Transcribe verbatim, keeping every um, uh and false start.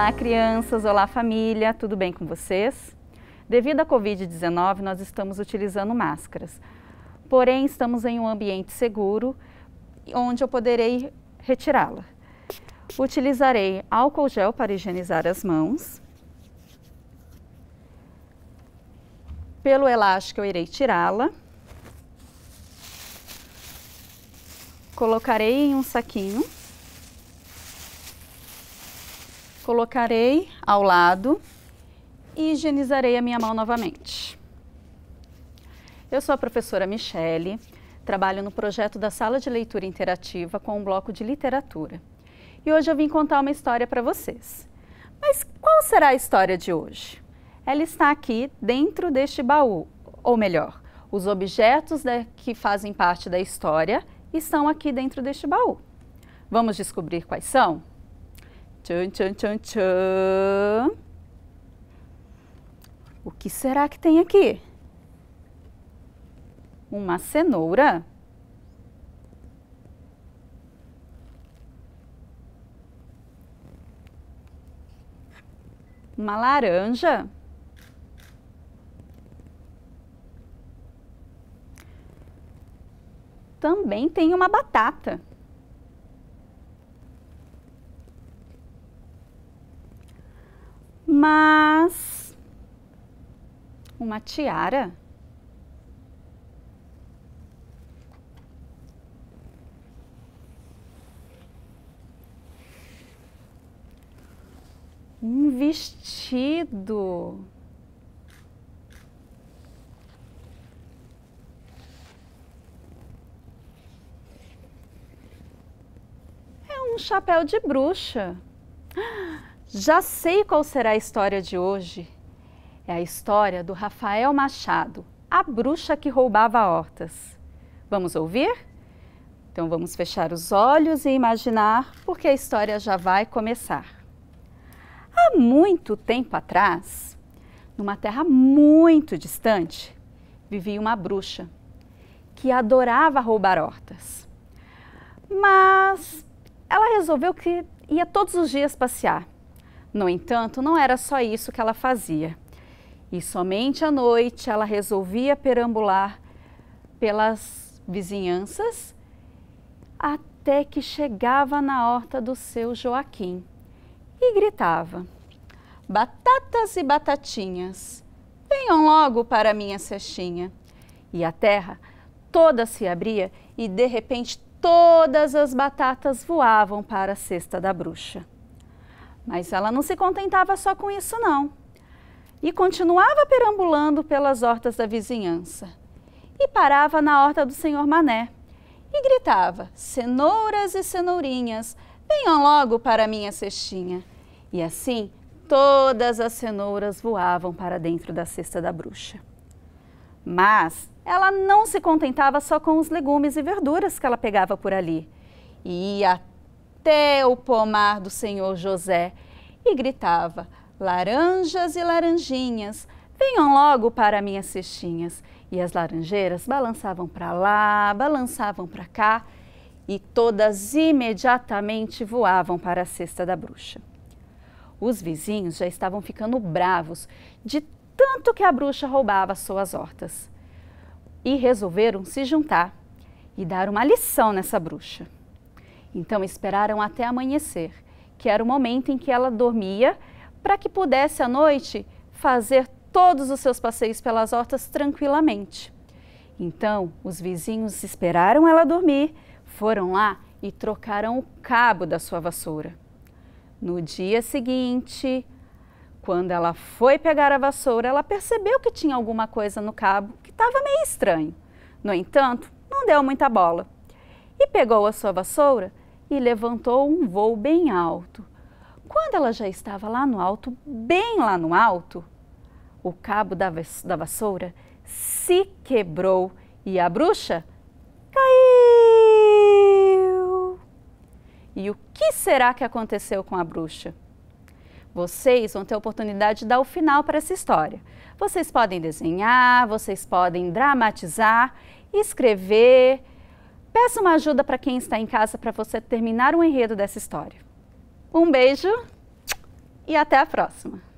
Olá, crianças! Olá, família! Tudo bem com vocês? Devido à covid dezenove, nós estamos utilizando máscaras. Porém, estamos em um ambiente seguro, onde eu poderei retirá-la. Utilizarei álcool gel para higienizar as mãos. Pelo elástico, eu irei tirá-la. Colocarei em um saquinho. Colocarei ao lado e higienizarei a minha mão novamente. Eu sou a professora Michele, trabalho no projeto da Sala de Leitura Interativa com um bloco de literatura. E hoje eu vim contar uma história para vocês. Mas qual será a história de hoje? Ela está aqui dentro deste baú, ou melhor, os objetos de, que fazem parte da história estão aqui dentro deste baú. Vamos descobrir quais são? Tchan, tchan, tchan, tchan. O que será que tem aqui? Uma cenoura? Uma laranja? Também tem uma batata. Mas uma tiara? Um vestido? É um chapéu de bruxa. Já sei qual será a história de hoje. É a história do Rafael Machado, a bruxa que roubava hortas. Vamos ouvir? Então vamos fechar os olhos e imaginar, porque a história já vai começar. Há muito tempo atrás, numa terra muito distante, vivia uma bruxa que adorava roubar hortas. Mas ela resolveu que ia todos os dias passear. No entanto, não era só isso que ela fazia. E somente à noite ela resolvia perambular pelas vizinhanças até que chegava na horta do seu Joaquim e gritava: batatas e batatinhas, venham logo para a minha cestinha. E a terra toda se abria e de repente todas as batatas voavam para a cesta da bruxa. Mas ela não se contentava só com isso, não. E continuava perambulando pelas hortas da vizinhança. E parava na horta do senhor Mané. E gritava: cenouras e cenourinhas, venham logo para a minha cestinha. E assim, todas as cenouras voavam para dentro da cesta da bruxa. Mas ela não se contentava só com os legumes e verduras que ela pegava por ali. E ia até o pomar do senhor José e gritava: laranjas e laranjinhas, venham logo para minhas cestinhas. E as laranjeiras balançavam para lá, balançavam para cá e todas imediatamente voavam para a cesta da bruxa. Os vizinhos já estavam ficando bravos de tanto que a bruxa roubava suas hortas e resolveram se juntar e dar uma lição nessa bruxa. Então esperaram até amanhecer, que era o momento em que ela dormia, para que pudesse à noite fazer todos os seus passeios pelas hortas tranquilamente. Então os vizinhos esperaram ela dormir, foram lá e trocaram o cabo da sua vassoura. No dia seguinte, quando ela foi pegar a vassoura, ela percebeu que tinha alguma coisa no cabo que estava meio estranho. No entanto, não deu muita bola e pegou a sua vassoura e levantou um voo bem alto. Quando ela já estava lá no alto, bem lá no alto, o cabo da, da vassoura se quebrou e a bruxa caiu. E o que será que aconteceu com a bruxa? Vocês vão ter a oportunidade de dar o final para essa história. Vocês podem desenhar, vocês podem dramatizar, escrever. Peça uma ajuda para quem está em casa para você terminar o enredo dessa história. Um beijo e até a próxima!